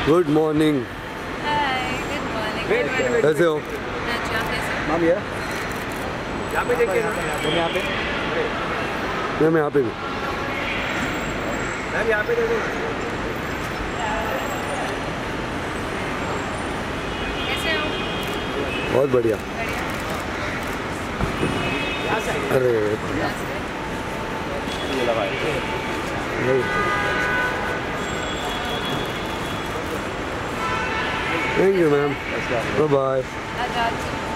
Good morning. Hi, good morning. कैसे हो? Ma'am ये यहाँ पे देखिए, यहाँ पे मैम यहाँ पे भी। मैम यहाँ पे देखो। कैसे हो? बहुत बढ़िया। अरे thank you ma'am, bye bye.